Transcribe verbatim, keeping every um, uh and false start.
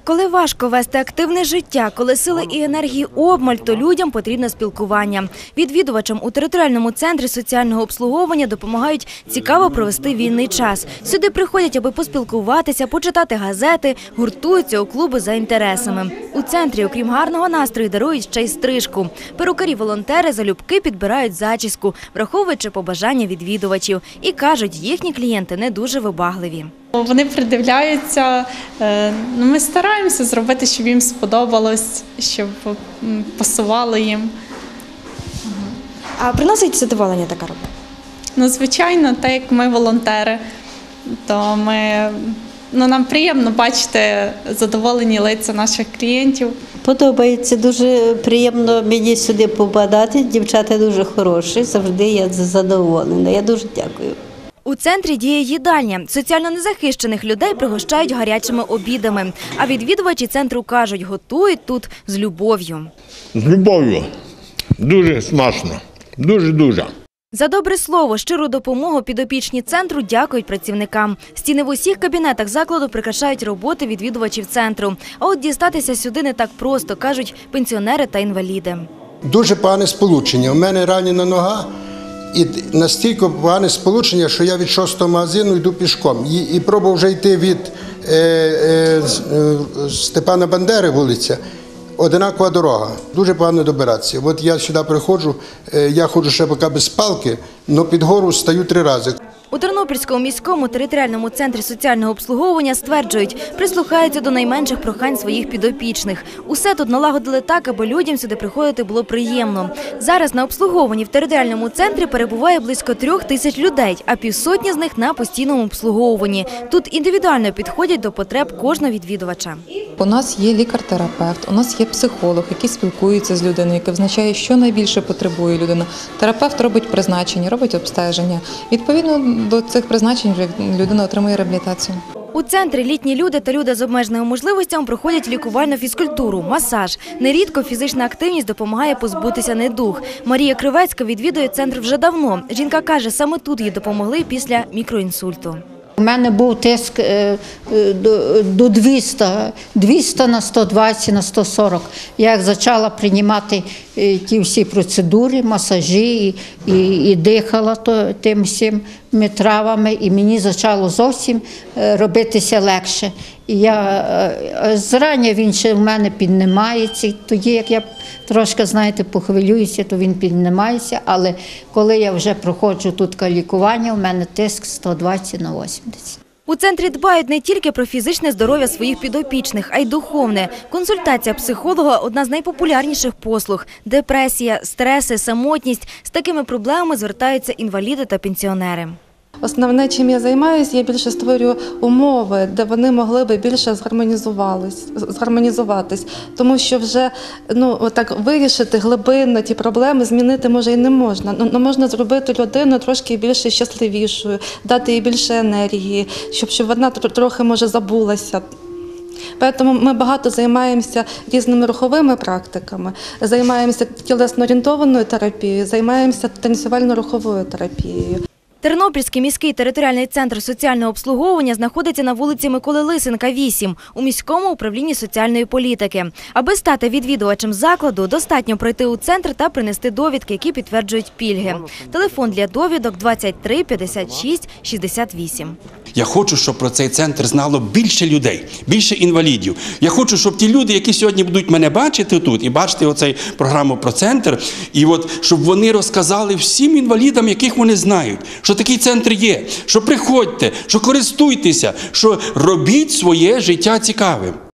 Коли важко вести активне життя, коли сили і енергії обмаль, то людям потрібне спілкування. Відвідувачам у територіальному центрі соціального обслуговування допомагають цікаво провести вільний час. Сюди приходять, аби поспілкуватися, почитати газети, гуртуються у клуби за інтересами. У центрі, окрім гарного настрою, дарують ще й стрижку. Перукарі-волонтери залюбки підбирають зачіску, враховуючи побажання відвідувачів. І кажуть, їхні клієнти не дуже вибагливі. Вони придивляються, ми стараємося зробити, щоб їм сподобалось, щоб пасувало їм. А приносить задоволення така робота? Ну, звичайно, так як ми волонтери, то ми, ну, нам приємно бачити задоволені лиця наших клієнтів. Подобається, дуже приємно мені сюди попадати, дівчата дуже хороші, завжди я задоволена, я дуже дякую. У центрі діє їдальня. Соціально незахищених людей пригощають гарячими обідами. А відвідувачі центру кажуть, готують тут з любов'ю. З любов'ю. Дуже смачно. Дуже-дуже. За добре слово, щиру допомогу підопічні центру дякують працівникам. Стіни в усіх кабінетах закладу прикрашають роботи відвідувачів центру. А от дістатися сюди не так просто, кажуть пенсіонери та інваліди. Дуже погане сполучення. У мене ранена нога. І настільки погане сполучення, що я від шостого магазину йду пішком. І, і пробував вже йти від е, е, Степана Бандери вулиця. Одинакова дорога. Дуже погано добиратися. От я сюди приходжу, е, я ходжу ще поки без палки, але під гору стаю три рази. У Тернопільському міському територіальному центрі соціального обслуговування стверджують, прислухаються до найменших прохань своїх підопічних. Усе тут налагодили так, аби людям сюди приходити було приємно. Зараз на обслуговуванні в територіальному центрі перебуває близько трьох тисяч людей, а півсотні з них на постійному обслуговуванні. Тут індивідуально підходять до потреб кожного відвідувача. У нас є лікар-терапевт, у нас є психолог, який спілкується з людиною, який визначає, що найбільше потребує людина. Терапевт робить призначення, робить обстеження. Відповідно до цих призначень людина отримує реабілітацію. У центрі літні люди та люди з обмеженими можливостями проходять лікувальну фізкультуру, масаж. Нерідко фізична активність допомагає позбутися недуг. Марія Кривецька відвідує центр вже давно. Жінка каже, саме тут їй допомогли після мікроінсульту. У мене був тиск до двісті, двісті на сто двадцять, на сто сорок. Я як почала приймати ті всі процедури, масажі і, і, і дихала то, тим всім травами, і мені почало зовсім робитися легше. І я зрання він ще в мене піднімається, тоді як я трошки, знаєте, похвилююся, то він піднімається, але коли я вже проходжу тут лікування, у мене тиск сто двадцять на вісімдесят. У центрі дбають не тільки про фізичне здоров'я своїх підопічних, а й духовне. Консультація психолога – одна з найпопулярніших послуг. Депресія, стреси, самотність – з такими проблемами звертаються інваліди та пенсіонери. Основне, чим я займаюся, я більше створюю умови, де вони могли би більше згармонізуватись. Тому що вже ну, отак, вирішити глибинно ті проблеми, змінити може і не можна. Ну, можна зробити людину трошки більше щасливішою, дати їй більше енергії, щоб, щоб вона трохи, може, забулася. Тому ми багато займаємося різними руховими практиками, займаємося тілесно-орієнтованою терапією, займаємося танцювально-руховою терапією. Тернопільський міський територіальний центр соціального обслуговування знаходиться на вулиці Миколи Лисенка, вісім, у міському управлінні соціальної політики. Аби стати відвідувачем закладу, достатньо пройти у центр та принести довідки, які підтверджують пільги. Телефон для довідок двадцять три п'ятдесят шість шістдесят вісім. Я хочу, щоб про цей центр знало більше людей, більше інвалідів. Я хочу, щоб ті люди, які сьогодні будуть мене бачити тут і бачити оцей програму про центр, і от, щоб вони розказали всім інвалідам, яких вони знають, що такий центр є, що приходьте, що користуйтеся, що робіть своє життя цікавим.